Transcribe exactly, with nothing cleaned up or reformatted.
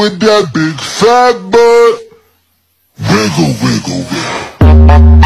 with that big fat butt. Wiggle, wiggle, wiggle.